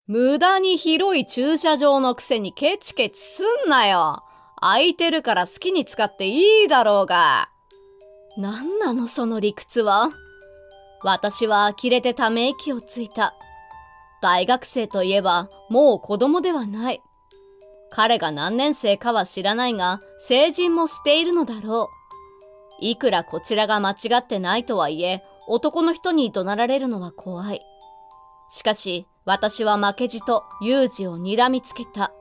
無駄に広い駐車場のくせにケチケチすんなよ。空いてるから好きに使っていいだろうが。なんなのその理屈は。私は呆れてため息をついた。大学生といえばもう子供ではない。彼が何年生かは知らないが、成人もしているのだろう。いくらこちらが間違ってないとはいえ、男の人に怒鳴られるのは怖い。しかし、私は負けじとユージを睨みつけた。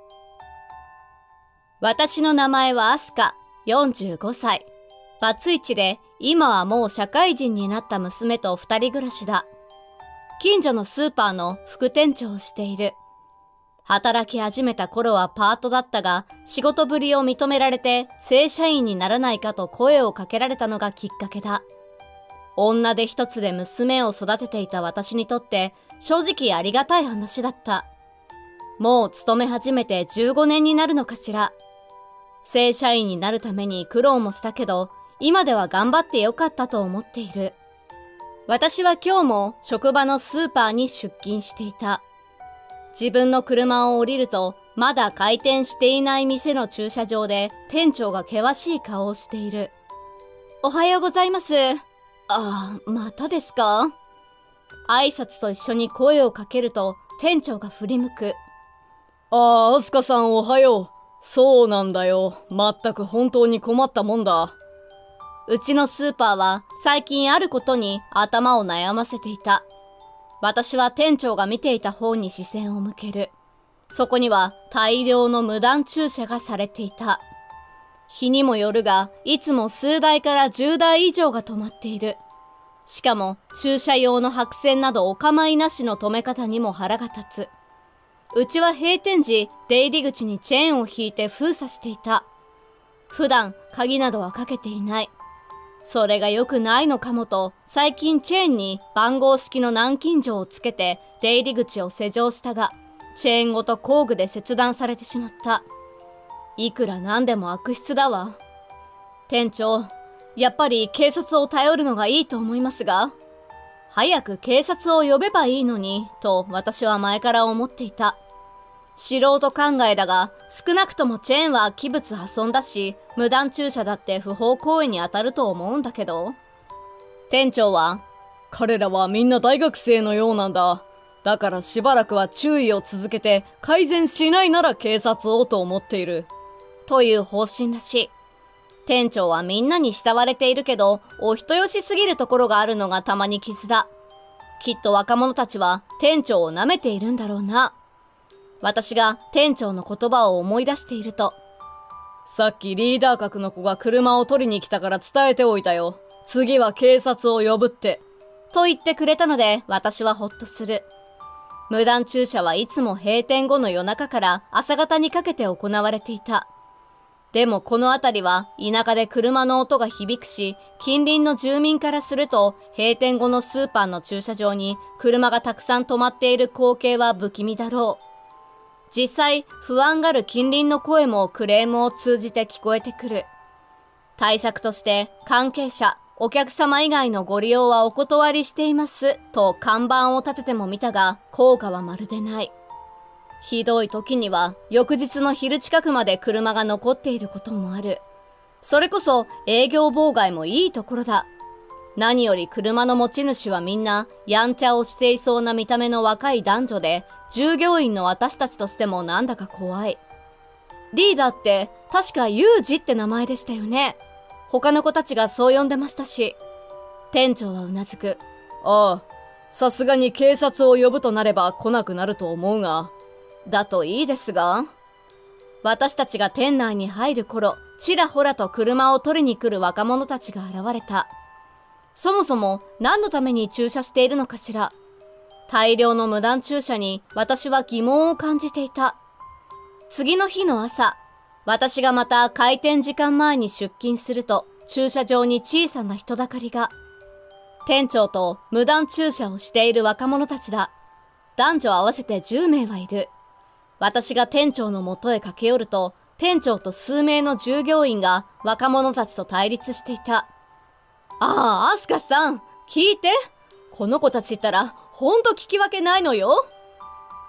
私の名前はアスカ、45歳。バツイチで、今はもう社会人になった娘と二人暮らしだ。近所のスーパーの副店長をしている。働き始めた頃はパートだったが、仕事ぶりを認められて正社員にならないかと声をかけられたのがきっかけだ。女手一つで娘を育てていた私にとって正直ありがたい話だった。もう勤め始めて15年になるのかしら。正社員になるために苦労もしたけど、今では頑張ってよかったと思っている。私は今日も職場のスーパーに出勤していた。自分の車を降りると、まだ開店していない店の駐車場で店長が険しい顔をしている。おはようございます。ああ、またですか？挨拶と一緒に声をかけると店長が振り向く。ああ、アスカさんおはよう。そうなんだよ。まったく本当に困ったもんだ。うちのスーパーは最近あることに頭を悩ませていた。私は店長が見ていた方に視線を向ける。そこには大量の無断駐車がされていた。日にもよるが、いつも数台から10台以上が止まっている。しかも駐車用の白線などお構いなしの止め方にも腹が立つ。うちは閉店時、出入り口にチェーンを引いて封鎖していた。普段鍵などはかけていない。それが良くないのかもと、最近チェーンに番号式の南京錠をつけて出入り口を施錠したが、チェーンごと工具で切断されてしまった。いくらなんでも悪質だわ。店長、やっぱり警察を頼るのがいいと思いますが、早く警察を呼べばいいのに、と私は前から思っていた。素人考えだが、少なくともチェーンは器物破損だし、無断駐車だって不法行為に当たると思うんだけど。店長は、彼らはみんな大学生のようなんだ。だからしばらくは注意を続けて、改善しないなら警察をと思っている。という方針らしい。店長はみんなに慕われているけど、お人よしすぎるところがあるのがたまに傷だ。きっと若者たちは店長を舐めているんだろうな。私が店長の言葉を思い出していると、さっきリーダー格の子が車を取りに来たから伝えておいたよ。次は警察を呼ぶって。と言ってくれたので私はほっとする。無断駐車はいつも閉店後の夜中から朝方にかけて行われていた。でもこの辺りは田舎で車の音が響くし、近隣の住民からすると閉店後のスーパーの駐車場に車がたくさん止まっている光景は不気味だろう。実際、不安がる近隣の声もクレームを通じて聞こえてくる。対策として関係者、お客様以外のご利用はお断りしていますと看板を立てても見たが、効果はまるでない。ひどい時には翌日の昼近くまで車が残っていることもある。それこそ営業妨害もいいところだ。何より車の持ち主はみんなやんちゃをしていそうな見た目の若い男女で、従業員の私たちとしてもなんだか怖い。リーダーって確かユージって名前でしたよね。他の子たちがそう呼んでましたし。店長はうなずく。ああ、さすがに警察を呼ぶとなれば来なくなると思うが。だといいですが。私たちが店内に入る頃、ちらほらと車を取りに来る若者たちが現れた。そもそも何のために駐車しているのかしら。大量の無断駐車に私は疑問を感じていた。次の日の朝、私がまた開店時間前に出勤すると、駐車場に小さな人だかりが。店長と無断駐車をしている若者たちだ。男女合わせて10名はいる。私が店長の元へ駆け寄ると、店長と数名の従業員が若者たちと対立していた。ああ、アスカさん、聞いて。この子たちったら、ほんと聞き分けないのよ。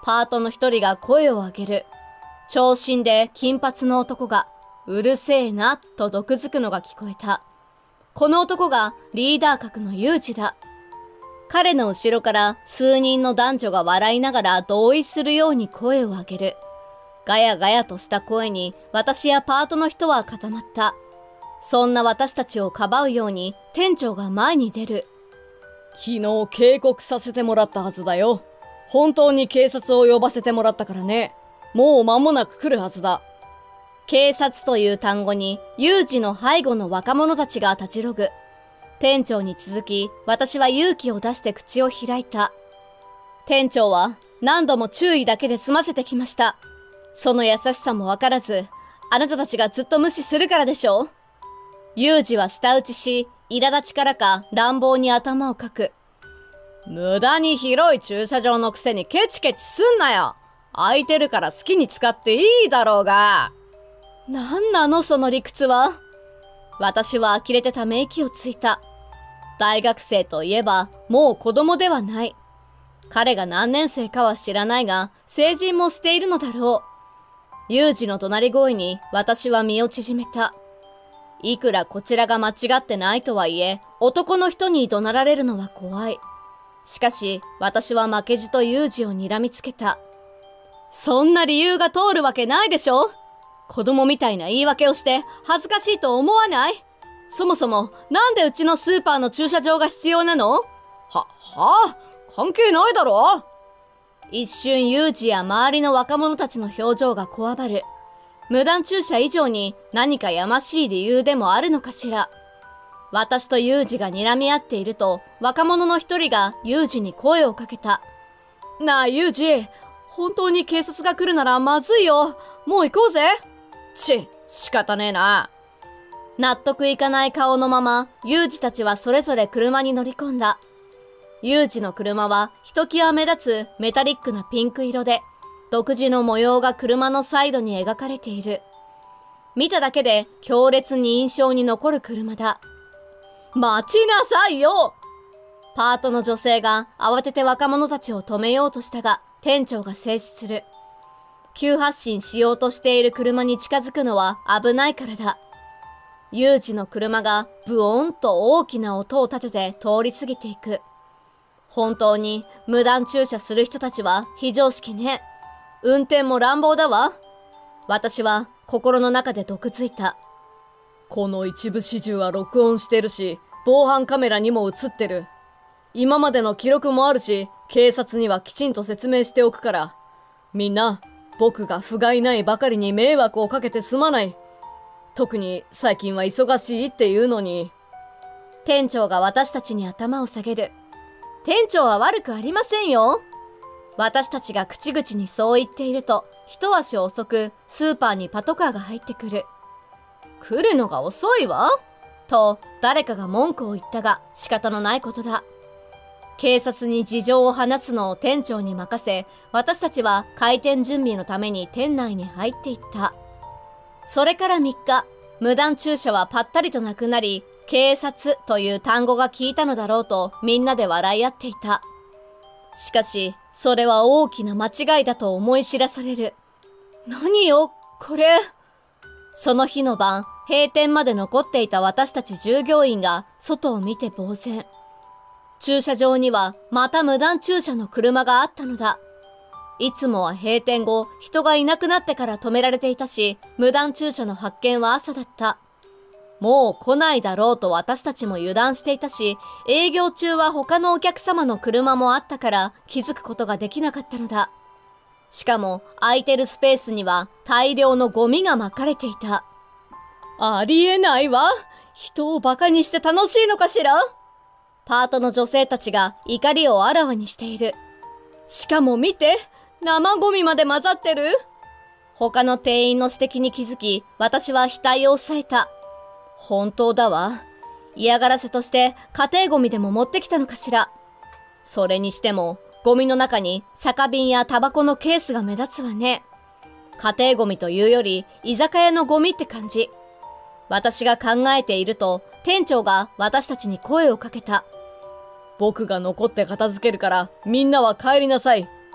パートの一人が声を上げる。長身で金髪の男が、うるせえな、と毒づくのが聞こえた。この男がリーダー格のユージだ。彼の後ろから数人の男女が笑いながら同意するように声を上げる。ガヤガヤとした声に私やパートの人は固まった。そんな私たちをかばうように店長が前に出る。 昨日警告させてもらったはずだよ。本当に警察を呼ばせてもらったからね。もう間もなく来るはずだ。 警察という単語に有事の背後の若者たちが立ちろぐ。店長に続き私は勇気を出して口を開いた。店長は何度も注意だけで済ませてきました。その優しさもわからず、あなたたちがずっと無視するからでしょう。ユージは舌打ちし、苛立ちからか乱暴に頭をかく。 無駄に広い駐車場のくせにケチケチすんなよ。空いてるから好きに使っていいだろうが。 なんなのその理屈は。私は呆れてため息をついた。大学生といえばもう子供ではない。彼が何年生かは知らないが、成人もしているのだろう。ユージの怒鳴り声に私は身を縮めた。いくらこちらが間違ってないとはいえ、男の人に怒鳴られるのは怖い。しかし、私は負けじとユージを睨みつけた。そんな理由が通るわけないでしょ。子供みたいな言い訳をして恥ずかしいと思わない？そもそもなんでうちのスーパーの駐車場が必要なの？ 関係ないだろ。 一瞬ユージや周りの若者たちの表情がこわばる。無断駐車以上に何かやましい理由でもあるのかしら。私とユージが睨み合っていると、若者の一人がユージに声をかけた。 なあユージ、本当に警察が来るならまずいよ。もう行こうぜ。仕方ねえな。 納得いかない顔のまま、ユージたちはそれぞれ車に乗り込んだ。ユージの車はひときわ目立つメタリックなピンク色で、独自の模様が車のサイドに描かれている。見ただけで強烈に印象に残る車だ。 待ちなさいよ。 パートの女性が慌てて若者たちを止めようとしたが、店長が制止する。急発進しようとしている車に近づくのは危ないからだ。ユージの車がブオンと大きな音を立てて通り過ぎていく。本当に無断駐車する人たちは非常識ね。運転も乱暴だわ。私は心の中で毒づいた。 この一部始終は録音してるし、防犯カメラにも映ってる。今までの記録もあるし、警察にはきちんと説明しておくから。みんな、僕が不甲斐ないばかりに迷惑をかけてすまない。特に最近は忙しいっていうのに。 店長が私たちに頭を下げる。店長は悪くありませんよ。私たちが口々にそう言っていると、一足遅くスーパーにパトカーが入ってくる。来るのが遅いわ。と誰かが文句を言ったが仕方のないことだ。警察に事情を話すのを店長に任せ、私たちは開店準備のために店内に入っていった。それから3日、無断駐車はぱったりとなくなり、警察という単語が効いたのだろうとみんなで笑い合っていた。しかし、それは大きな間違いだと思い知らされる。何よ、これ。その日の晩、閉店まで残っていた私たち従業員が外を見て呆然。駐車場にはまた無断駐車の車があったのだ。いつもは閉店後、人がいなくなってから止められていたし、無断駐車の発見は朝だった。もう来ないだろうと私たちも油断していたし、営業中は他のお客様の車もあったから気づくことができなかったのだ。しかも空いてるスペースには大量のゴミが撒かれていた。 ありえないわ。人をバカにして楽しいのかしら。 パートの女性たちが怒りをあらわにしている。 しかも見て、生ゴミまで混ざってる。 他の店員の指摘に気づき、私は額を押さえた。本当だわ。嫌がらせとして家庭ゴミでも持ってきたのかしら。それにしても、ゴミの中に酒瓶やタバコのケースが目立つわね。家庭ゴミというより居酒屋のゴミって感じ。私が考えていると、店長が私たちに声をかけた。 僕が残って片付けるからみんなは帰りなさい。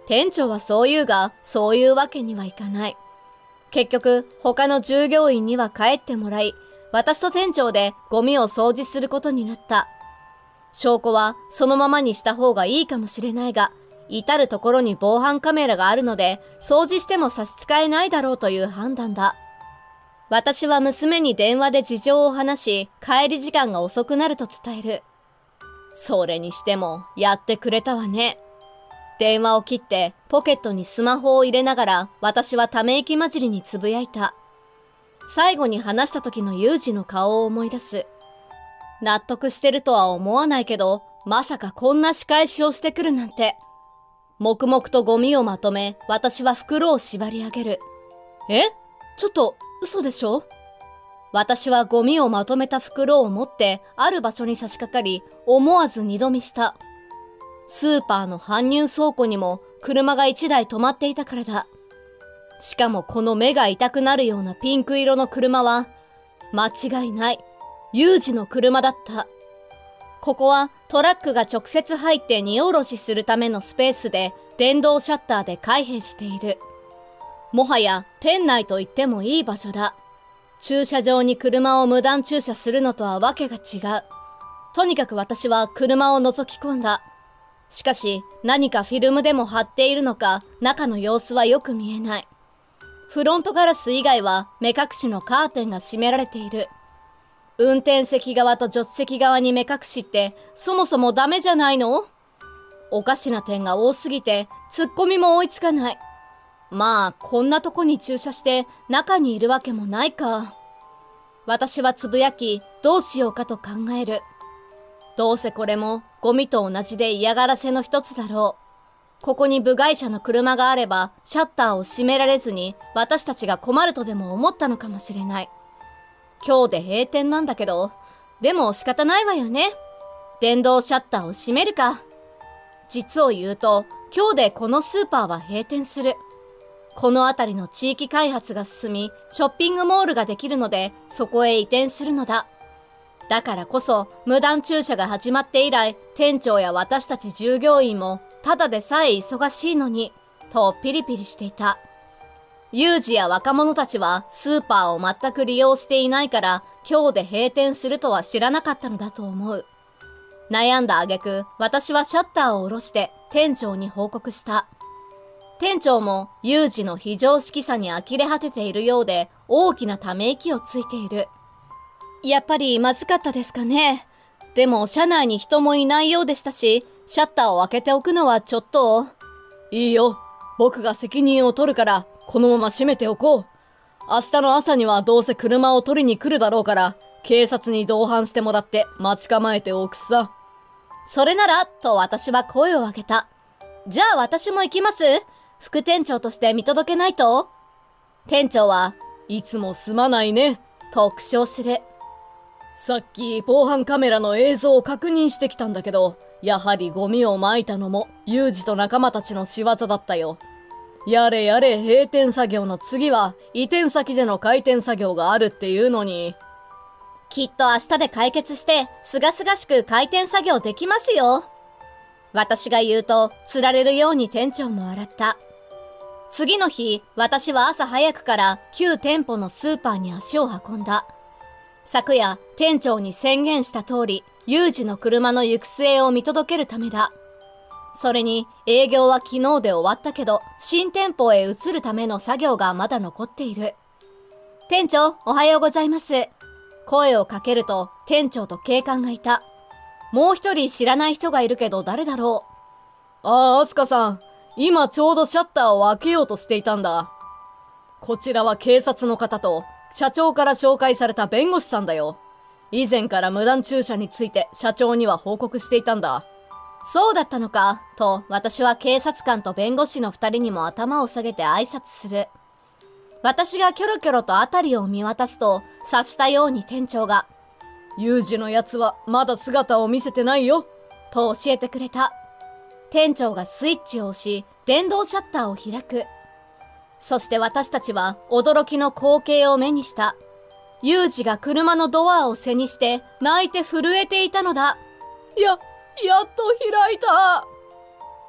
店長はそう言うが、そういうわけにはいかない。結局、他の従業員には帰ってもらい、私と店長でゴミを掃除することになった。証拠はそのままにした方がいいかもしれないが、至るところに防犯カメラがあるので、掃除しても差し支えないだろうという判断だ。私は娘に電話で事情を話し、帰り時間が遅くなると伝える。それにしても、やってくれたわね。電話を切ってポケットにスマホを入れながら、私はため息混じりにつぶやいた。最後に話した時のユージの顔を思い出す。納得してるとは思わないけど、まさかこんな仕返しをしてくるなんて。黙々とゴミをまとめ、私は袋を縛り上げる。え？ちょっと、嘘でしょ？私はゴミをまとめた袋を持って、ある場所に差し掛かり、思わず二度見した。スーパーの搬入倉庫にも車が一台止まっていたからだ。しかもこの目が痛くなるようなピンク色の車は、間違いない。ユージの車だった。ここはトラックが直接入って荷下ろしするためのスペースで電動シャッターで開閉している。もはや店内と言ってもいい場所だ。駐車場に車を無断駐車するのとはわけが違う。とにかく私は車を覗き込んだ。しかし何かフィルムでも貼っているのか中の様子はよく見えない。フロントガラス以外は目隠しのカーテンが閉められている。運転席側と助手席側に目隠しってそもそもダメじゃないの？おかしな点が多すぎてツッコミも追いつかない。まあこんなとこに駐車して中にいるわけもないか。私はつぶやきどうしようかと考える。どうせこれもゴミと同じで嫌がらせの一つだろう。ここに部外者の車があればシャッターを閉められずに私たちが困るとでも思ったのかもしれない。今日で閉店なんだけど、でも仕方ないわよね。電動シャッターを閉めるか。実を言うと、今日でこのスーパーは閉店する。この辺りの地域開発が進み、ショッピングモールができるので、そこへ移転するのだ。だからこそ、無断駐車が始まって以来、店長や私たち従業員も、ただでさえ忙しいのに、とピリピリしていた。有事や若者たちはスーパーを全く利用していないから今日で閉店するとは知らなかったのだと思う。悩んだ挙句、私はシャッターを下ろして店長に報告した。店長も有事の非常識さに呆れ果てているようで大きなため息をついている。やっぱりまずかったですかね。でも車内に人もいないようでしたし、シャッターを開けておくのはちょっと。 いいよ。僕が責任を取るから、このまま閉めておこう。明日の朝にはどうせ車を取りに来るだろうから、警察に同伴してもらって待ち構えておくさ。 それなら、と私は声を上げた。じゃあ私も行きます。副店長として見届けないと。店長は、 いつもすまないね、 と苦笑する。 さっき防犯カメラの映像を確認してきたんだけど、やはりゴミを撒いたのもユージと仲間たちの仕業だったよ。やれやれ閉店作業の次は移転先での開店作業があるっていうのに。 きっと明日で解決してすがすがしく開店作業できますよ。私が言うと釣られるように店長も笑った。次の日、私は朝早くから旧店舗のスーパーに足を運んだ。昨夜、店長に宣言した通り、有事の車の行く末を見届けるためだ。それに、営業は昨日で終わったけど、新店舗へ移るための作業がまだ残っている。店長、おはようございます。声をかけると、店長と警官がいた。もう一人知らない人がいるけど誰だろう。ああ、アスカさん。今ちょうどシャッターを開けようとしていたんだ。こちらは警察の方と、社長から紹介された弁護士さんだよ。以前から無断駐車について社長には報告していたんだ。 そうだったのか、と私は警察官と弁護士の二人にも頭を下げて挨拶する。私がキョロキョロと辺りを見渡すと、察したように店長が、 有事のやつはまだ姿を見せてないよ、 と教えてくれた。店長がスイッチを押し、電動シャッターを開く。そして私たちは驚きの光景を目にした。ユージが車のドアを背にして泣いて震えていたのだ。 やっと開いた。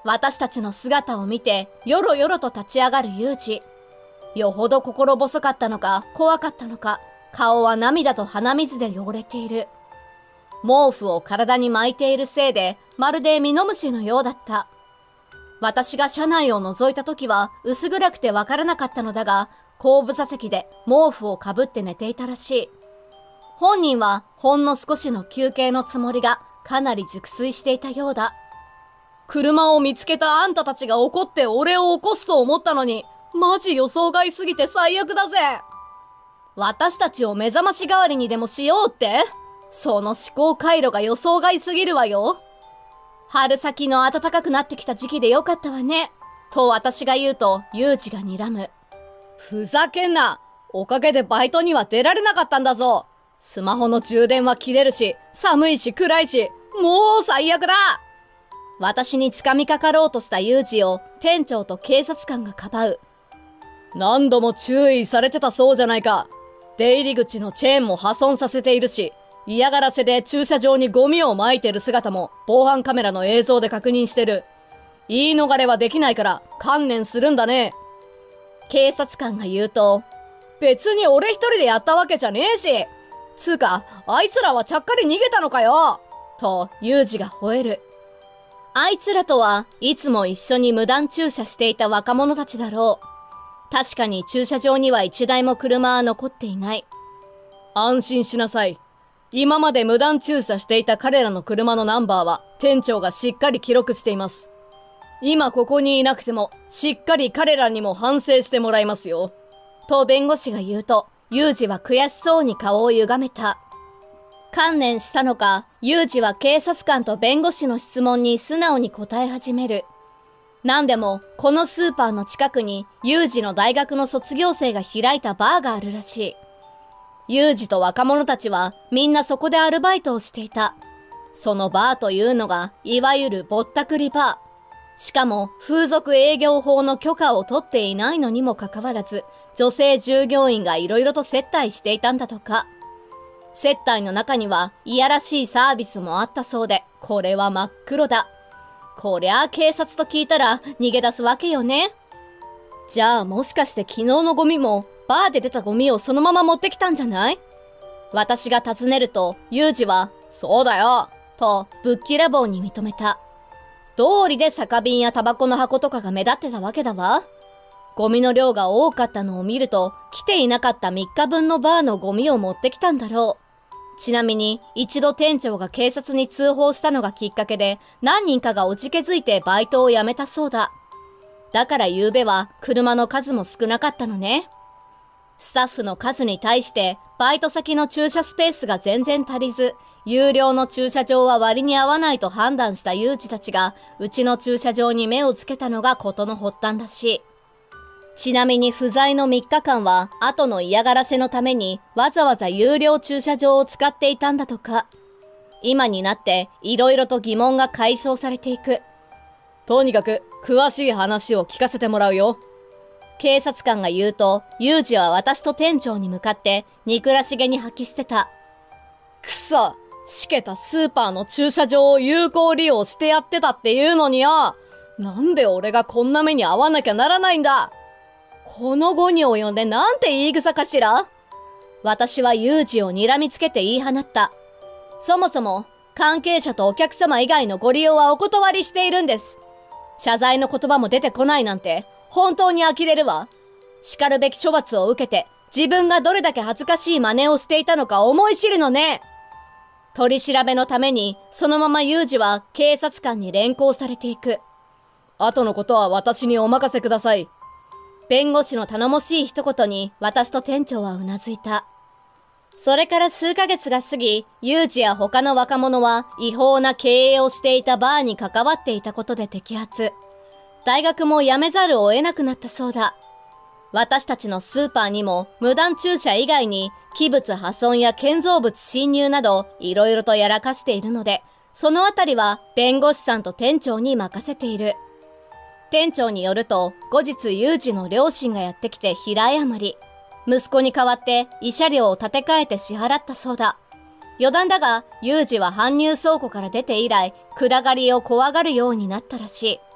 私たちの姿を見て、よろよろと立ち上がるユージ。よほど心細かったのか、怖かったのか、顔は涙と鼻水で汚れている。毛布を体に巻いているせいで、まるでミノムシのようだった。私が車内を覗いた時は薄暗くてわからなかったのだが、後部座席で毛布をかぶって寝ていたらしい。本人はほんの少しの休憩のつもりがかなり熟睡していたようだ。車を見つけたあんたたちが怒って俺を起こすと思ったのに、マジ予想外すぎて最悪だぜ。私たちを目覚まし代わりにでもしようって？その思考回路が予想外すぎるわよ。春先の暖かくなってきた時期でよかったわね。と私が言うと、ユージが睨む。ふざけんな。おかげでバイトには出られなかったんだぞ。スマホの充電は切れるし、寒いし暗いし、もう最悪だ。私に掴みかかろうとしたユージを店長と警察官がかばう。何度も注意されてたそうじゃないか。出入り口のチェーンも破損させているし、嫌がらせで駐車場にゴミを撒いてる姿も防犯カメラの映像で確認してる。言い逃れはできないから観念するんだね。警察官が言うと、別に俺一人でやったわけじゃねえし。つうか、あいつらはちゃっかり逃げたのかよ。と、ユージが吠える。あいつらとはいつも一緒に無断駐車していた若者たちだろう。確かに駐車場には一台も車は残っていない。安心しなさい。今まで無断駐車していた彼らの車のナンバーは店長がしっかり記録しています。今ここにいなくてもしっかり彼らにも反省してもらいますよ。と弁護士が言うと、ユージは悔しそうに顔を歪めた。観念したのか、ユージは警察官と弁護士の質問に素直に答え始める。なんでも、このスーパーの近くにユージの大学の卒業生が開いたバーがあるらしい。ユージと若者たちはみんなそこでアルバイトをしていた。そのバーというのが、いわゆるぼったくりバー。しかも、風俗営業法の許可を取っていないのにもかかわらず、女性従業員がいろいろと接待していたんだとか。接待の中にはいやらしいサービスもあったそうで、これは真っ黒だ。こりゃあ警察と聞いたら逃げ出すわけよね。じゃあもしかして昨日のゴミもバーで出たゴミをそのまま持ってきたんじゃない？私が尋ねると、ユージは、そうだよとぶっきらぼうに認めた。通りで酒瓶やタバコの箱とかが目立ってたわけだわ。ゴミの量が多かったのを見ると、来ていなかった3日分のバーのゴミを持ってきたんだろう。ちなみに、一度店長が警察に通報したのがきっかけで、何人かがおじけづいてバイトを辞めたそうだ。だから昨べは車の数も少なかったのね。スタッフの数に対して、バイト先の駐車スペースが全然足りず、有料の駐車場は割に合わないと判断したユージたちが、うちの駐車場に目をつけたのが事の発端らしい。ちなみに不在の3日間は後の嫌がらせのためにわざわざ有料駐車場を使っていたんだとか。今になって色々と疑問が解消されていく。とにかく詳しい話を聞かせてもらうよ。警察官が言うと、ユージは私と店長に向かって憎らしげに吐き捨てた。くそ、しけたスーパーの駐車場を有効利用してやってたっていうのによ。なんで俺がこんな目に遭わなきゃならないんだ。この語に及んでなんて言い草かしら？私はユージを睨みつけて言い放った。そもそも、関係者とお客様以外のご利用はお断りしているんです。謝罪の言葉も出てこないなんて、本当に呆れるわ。叱るべき処罰を受けて、自分がどれだけ恥ずかしい真似をしていたのか思い知るのね。取り調べのために、そのままユージは警察官に連行されていく。後のことは私にお任せください。弁護士の頼もしい一言に私と店長はうなずいた。それから数ヶ月が過ぎ、ユージや他の若者は違法な経営をしていたバーに関わっていたことで摘発。大学も辞めざるを得なくなったそうだ。私たちのスーパーにも無断駐車以外に器物破損や建造物侵入などいろいろとやらかしているので、そのあたりは弁護士さんと店長に任せている。店長によると、後日ユージの両親がやってきて平謝り。息子に代わって慰謝料を立て替えて支払ったそうだ。余談だが、ユージは搬入倉庫から出て以来、暗がりを怖がるようになったらしい。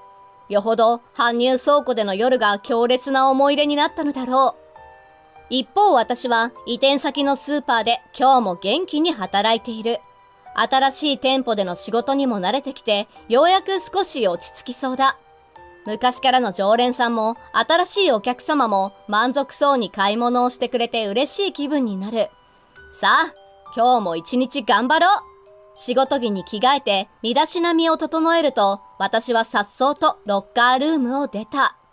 よほど搬入倉庫での夜が強烈な思い出になったのだろう。一方私は移転先のスーパーで今日も元気に働いている。新しい店舗での仕事にも慣れてきて、ようやく少し落ち着きそうだ。昔からの常連さんも新しいお客様も満足そうに買い物をしてくれて嬉しい気分になる。さあ、今日も一日頑張ろう。仕事着に着替えて身だしなみを整えると、私は颯爽とロッカールームを出た。